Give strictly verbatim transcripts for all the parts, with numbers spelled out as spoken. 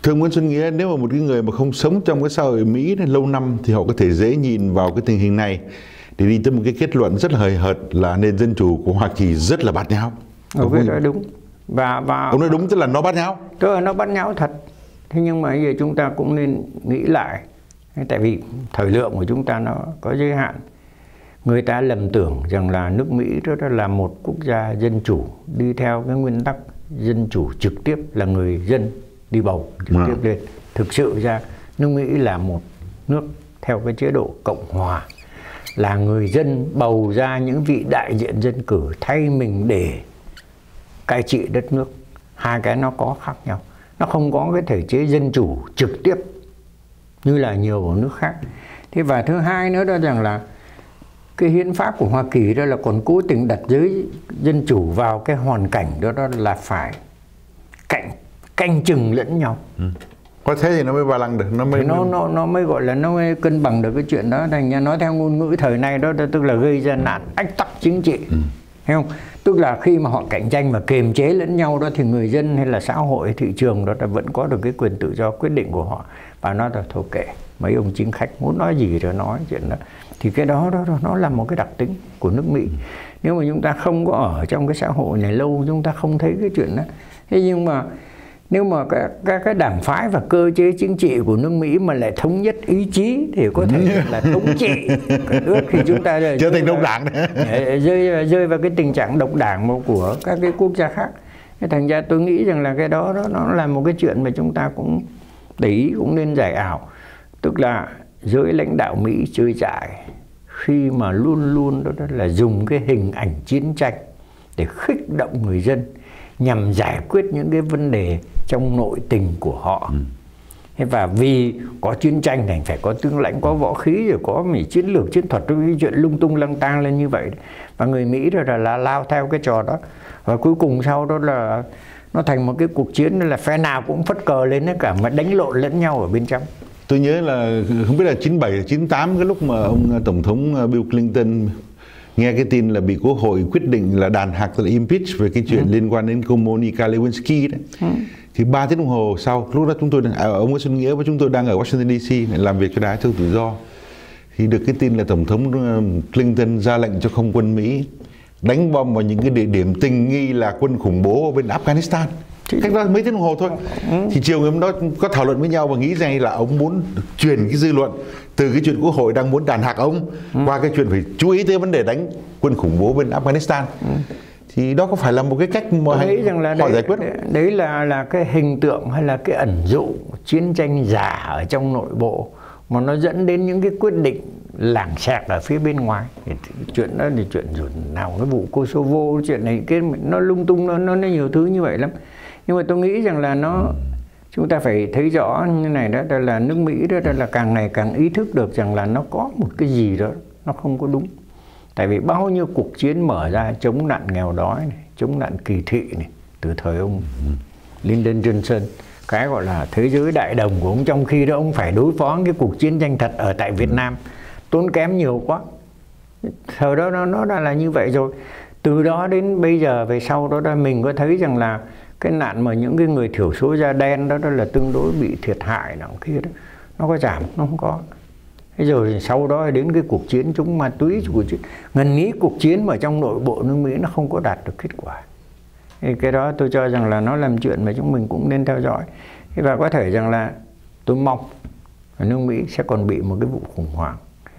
Thưa Nguyễn Xuân Nghĩa, nếu mà một cái người mà không sống trong cái xã hội Mỹ này, lâu năm thì họ có thể dễ nhìn vào cái tình hình này để đi tới một cái kết luận rất là hời hợt là nền dân chủ của Hoa Kỳ rất là bát nháo. Ông nói đúng. Và, và ông nói đúng, tức là nó bát nháo. Tức là nó bát nháo thật. Thế nhưng mà bây giờ chúng ta cũng nên nghĩ lại. Tại vì thời lượng của chúng ta nó có giới hạn. Người ta lầm tưởng rằng là nước Mỹ đó là một quốc gia dân chủ, đi theo cái nguyên tắc dân chủ trực tiếp, là người dân đi bầu trực à. tiếp lên. Thực sự ra nước Mỹ là một nước theo cái chế độ cộng hòa, là người dân bầu ra những vị đại diện dân cử thay mình để cai trị đất nước. Hai cái nó có khác nhau. Nó không có cái thể chế dân chủ trực tiếp như là nhiều ở nước khác. Thế và thứ hai nữa đó rằng là cái hiến pháp của Hoa Kỳ đó là còn cố tình đặt giới dân chủ vào cái hoàn cảnh đó, đó là phải cạnh canh chừng lẫn nhau. Ừ. Có thế thì nó mới balance được, nó mới thì nó nó nó mới gọi là nó mới cân bằng được cái chuyện đó. Thành ra nói theo ngôn ngữ thời nay đó, đó tức là gây ra nạn ách tắc chính trị. Ừ. Thấy không? Tức là khi mà họ cạnh tranh mà kiềm chế lẫn nhau đó thì người dân hay là xã hội, thị trường đó vẫn có được cái quyền tự do quyết định của họ. Và nó là thôi kệ, mấy ông chính khách muốn nói gì rồi nói chuyện đó. Thì cái đó, đó nó là một cái đặc tính của nước Mỹ. Nếu mà chúng ta không có ở trong cái xã hội này lâu, chúng ta không thấy cái chuyện đó. Thế nhưng mà nếu mà các, các cái đảng phái và cơ chế chính trị của nước Mỹ mà lại thống nhất ý chí thì có thể là thống trị cả nước, thì chúng ta trở thành độc đảng rơi rơi vào cái tình trạng độc đảng của các cái quốc gia khác. Thành ra tôi nghĩ rằng là cái đó, đó nó là một cái chuyện mà chúng ta cũng để ý, cũng nên giải ảo. Tức là giới lãnh đạo Mỹ chơi dại khi mà luôn luôn đó, đó là dùng cái hình ảnh chiến tranh để khích động người dân nhằm giải quyết những cái vấn đề trong nội tình của họ. Ừ. Và vì có chiến tranh thì phải có tướng lãnh, có võ khí, rồi có mấy chiến lược, chiến thuật, cái chuyện lung tung lăng tang lên như vậy. Và người Mỹ rồi là, là lao theo cái trò đó. Và cuối cùng sau đó là nó thành một cái cuộc chiến là phe nào cũng phất cờ lên hết cả, mà đánh lộn lẫn nhau ở bên trong. Tôi nhớ là không biết là chín bảy, chín tám, cái lúc mà ông Tổng thống Bill Clinton nghe cái tin là bị Quốc hội quyết định là đàn hạc, là impeach về cái chuyện ừ. liên quan đến cô Monica Lewinsky đấy. Ừ. Thì ba tiếng đồng hồ sau, lúc đó chúng tôi đang, à, ông Nguyễn Xuân Nghĩa và chúng tôi đang ở Washington đê xê để làm việc cho Đài Thương Tự Do, thì được cái tin là Tổng thống Clinton ra lệnh cho không quân Mỹ đánh bom vào những cái địa điểm tình nghi là quân khủng bố ở bên Afghanistan. Cách đó mấy tiếng đồng hồ thôi. Ừ. Thì chiều ngày hôm đó có thảo luận với nhau và nghĩ rằng là ông muốn truyền cái dư luận từ cái chuyện Quốc hội đang muốn đàn hạc ông ừ. qua cái chuyện phải chú ý tới vấn đề đánh quân khủng bố bên Afghanistan. Ừ. Thì đó có phải là một cái cách mà họ giải quyết không? Đấy là là cái hình tượng hay là cái ẩn dụ chiến tranh giả ở trong nội bộ mà nó dẫn đến những cái quyết định lảng xẹt ở phía bên ngoài. Thì chuyện đó thì chuyện rồi nào cái vụ Kosovo, chuyện này cái nó lung tung, nó nó nhiều thứ như vậy lắm. Nhưng mà tôi nghĩ rằng là nó chúng ta phải thấy rõ như này đó, đó là nước Mỹ đó, đó là càng ngày càng ý thức được rằng là nó có một cái gì đó nó không có đúng. Tại vì bao nhiêu cuộc chiến mở ra chống nạn nghèo đói này, chống nạn kỳ thị này, từ thời ông Lyndon Johnson, cái gọi là thế giới đại đồng của ông, trong khi đó ông phải đối phó cái cuộc chiến tranh thật ở tại Việt Nam tốn kém nhiều quá. Thời đó nó, nó đã là như vậy rồi. Từ đó đến bây giờ về sau đó, đó mình có thấy rằng là cái nạn mà những cái người thiểu số da đen đó, đó là tương đối bị thiệt hại nào kia đó, nó có giảm, nó không có. Thế rồi sau đó đến cái cuộc chiến chống ma túy, cuộc chiến ngần nghĩ cuộc chiến mà trong nội bộ nước Mỹ nó không có đạt được kết quả. Thì cái đó tôi cho rằng là nó làm chuyện mà chúng mình cũng nên theo dõi. Và có thể rằng là tôi mong ở nước Mỹ sẽ còn bị một cái vụ khủng hoảng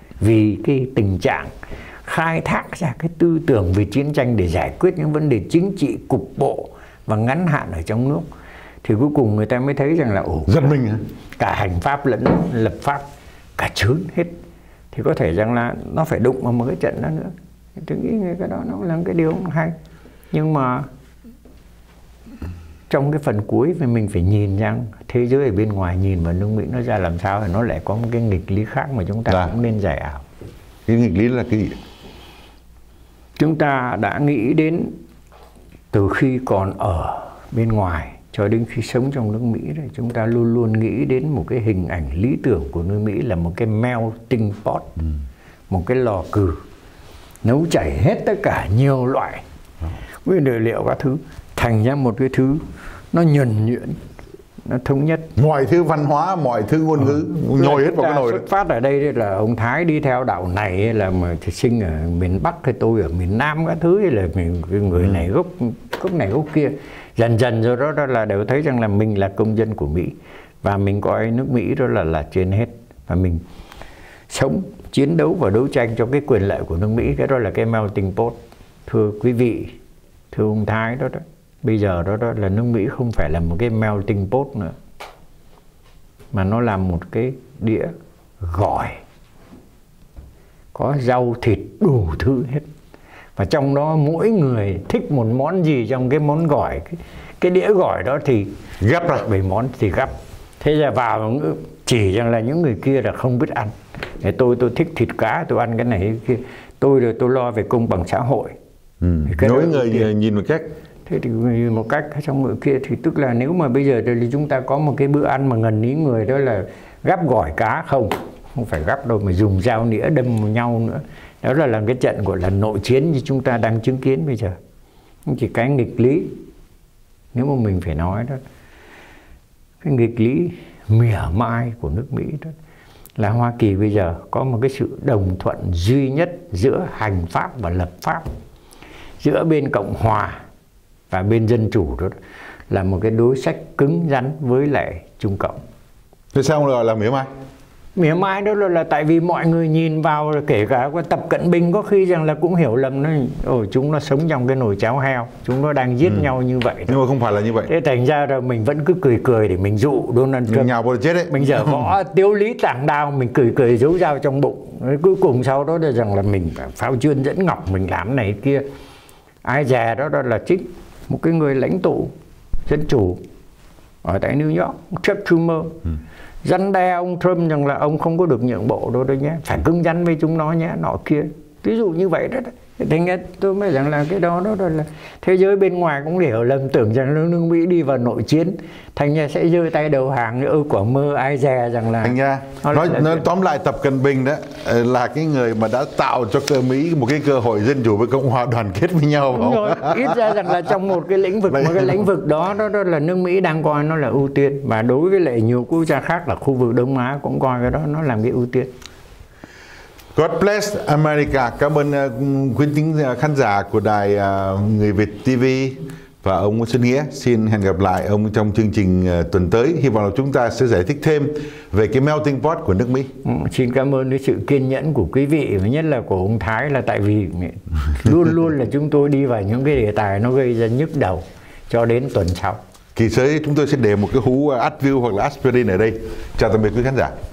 vì cái tình trạng khai thác ra cái tư tưởng về chiến tranh để giải quyết những vấn đề chính trị cục bộ và ngắn hạn ở trong nước. Thì cuối cùng người ta mới thấy rằng là ồ, giật mình hả? Cả hành pháp lẫn lập pháp cả trớn hết. Thì có thể rằng là nó phải đụng vào một cái trận đó nữa. Tôi nghĩ cái đó nó là cái điều không hay. Nhưng mà trong cái phần cuối thì mình phải nhìn rằng thế giới ở bên ngoài nhìn vào nước Mỹ nó ra làm sao, thì nó lại có một cái nghịch lý khác mà chúng ta dạ. cũng nên giải ảo. Cái nghịch lý là cái gì? Chúng ta đã nghĩ đến từ khi còn ở bên ngoài cho đến khi sống trong nước Mỹ rồi, chúng ta luôn luôn nghĩ đến một cái hình ảnh lý tưởng của nước Mỹ là một cái melting pot, ừ. một cái lò cừ nấu chảy hết tất cả nhiều loại nguyên vật liệu các thứ thành ra một cái thứ nó nhuần nhuyễn, nó thống nhất. Mọi thứ văn hóa, mọi thứ ngôn ngữ ừ. nhồi hết vào cái nồi đó. Xuất phát ở đây là ông Thái đi theo đạo này, hay là mà sinh ở miền Bắc, hay tôi ở miền Nam các thứ, hay là mình, người này gốc gốc này gốc kia. Dần dần rồi đó, đó là đều thấy rằng là mình là công dân của Mỹ, và mình coi nước Mỹ đó là là trên hết, và mình sống, chiến đấu và đấu tranh cho cái quyền lợi của nước Mỹ. Cái đó là cái melting pot. Thưa quý vị, thưa ông Thái đó, đó bây giờ đó, đó là nước Mỹ không phải là một cái melting pot nữa, mà nó là một cái đĩa gỏi có rau thịt đủ thứ hết, và trong đó mỗi người thích một món gì trong cái món gỏi, cái, cái đĩa gỏi đó thì gấp ra bảy món thì gấp. Thế giờ vào chỉ rằng là những người kia là không biết ăn. Để tôi tôi thích thịt cá, tôi ăn cái này cái kia. Tôi rồi tôi lo về công bằng xã hội. Ừ. Mỗi người tiền. Nhìn một cách. Thế thì nhìn một cách, trong người kia thì tức là nếu mà bây giờ thì chúng ta có một cái bữa ăn mà gần ý người đó là gắp gỏi cá, không, không phải gắp đâu, mà dùng dao nĩa đâm vào nhau nữa. Đó là làm cái trận gọi là nội chiến như chúng ta đang chứng kiến bây giờ. Chỉ cái nghịch lý, nếu mà mình phải nói đó, cái nghịch lý mỉa mai của nước Mỹ đó là Hoa Kỳ bây giờ có một cái sự đồng thuận duy nhất giữa hành pháp và lập pháp, giữa bên Cộng Hòa và bên Dân Chủ, đó là một cái đối sách cứng rắn với lại Trung Cộng. Thế sao gọi là mỉa mai? Mỉa mai đó là, là tại vì mọi người nhìn vào, kể cả Tập Cận Bình có khi rằng là cũng hiểu lầm, nó ồ chúng nó sống trong cái nồi cháo heo, chúng nó đang giết ừ. nhau như vậy đó. Nhưng mà không phải là như vậy. Thế thành ra rồi mình vẫn cứ cười cười để mình dụ Donald Trump. Nhào vào chết đấy. Mình dở võ Tiếu Lý tảng đao, mình cười cười giấu dao trong bụng. Cuối cùng sau đó là rằng là mình phao chuyên dẫn ngọc, mình làm này kia. Ai dè đó, đó là chính một cái người lãnh tụ Dân Chủ ở tại New York, Chuck Schumer. Ừ. Răn đe ông Trump rằng là ông không có được nhượng bộ đâu đấy nhé, phải cứng rắn với chúng nó nhé, nọ kia. Ví dụ như vậy đó. Thành ra tôi mới rằng là cái đó đó là thế giới bên ngoài cũng hiểu lầm, tưởng rằng nước Mỹ đi vào nội chiến, thành ra sẽ giơ tay đầu hàng. Ơ quả mơ, ai dè rằng là thành ra nói, nói tóm lại Tập Cận Bình đó là cái người mà đã tạo cho cơ Mỹ một cái cơ hội Dân Chủ với Cộng Hòa đoàn kết với nhau. Đúng rồi. Ít ra rằng là trong một cái lĩnh vực, một cái lĩnh vực đó, đó đó là nước Mỹ đang coi nó là ưu tiên, và đối với lại nhiều quốc gia khác là khu vực Đông Á cũng coi cái đó nó làm cái ưu tiên. God bless America. Cảm ơn uh, quý thính khán giả của đài uh, Người Việt ti vi và ông Nguyễn Xuân Nghĩa. Xin hẹn gặp lại ông trong chương trình uh, tuần tới. Hy vọng là chúng ta sẽ giải thích thêm về cái melting pot của nước Mỹ. Ừ, xin cảm ơn cái sự kiên nhẫn của quý vị, và nhất là của ông Thái, là tại vì luôn luôn là chúng tôi đi vào những cái đề tài nó gây ra nhức đầu cho đến tuần sau. Kỳ tới chúng tôi sẽ để một cái hũ Advil hoặc là aspirin ở đây. Chào tạm biệt quý khán giả.